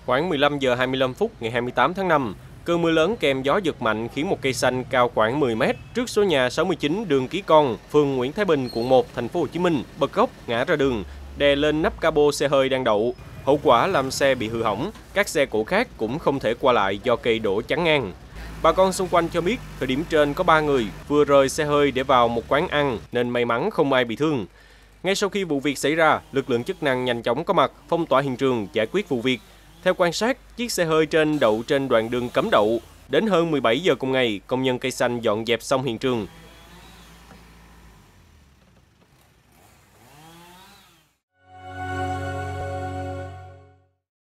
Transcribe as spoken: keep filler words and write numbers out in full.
Khoảng mười lăm giờ hai mươi lăm phút ngày hai mươi tám tháng năm, cơn mưa lớn kèm gió giật mạnh khiến một cây xanh cao khoảng mười mét trước số nhà sáu mươi chín đường Ký Con, phường Nguyễn Thái Bình, quận một, thành phố Hồ Chí Minh bật gốc ngã ra đường, đè lên nắp capo xe hơi đang đậu. Hậu quả làm xe bị hư hỏng, các xe cộ khác cũng không thể qua lại do cây đổ chắn ngang. Bà con xung quanh cho biết thời điểm trên có ba người vừa rời xe hơi để vào một quán ăn nên may mắn không ai bị thương. Ngay sau khi vụ việc xảy ra, lực lượng chức năng nhanh chóng có mặt phong tỏa hiện trường giải quyết vụ việc. Theo quan sát, chiếc xe hơi trên đậu trên đoạn đường cấm đậu. Đến hơn mười bảy giờ cùng ngày, công nhân cây xanh dọn dẹp xong hiện trường,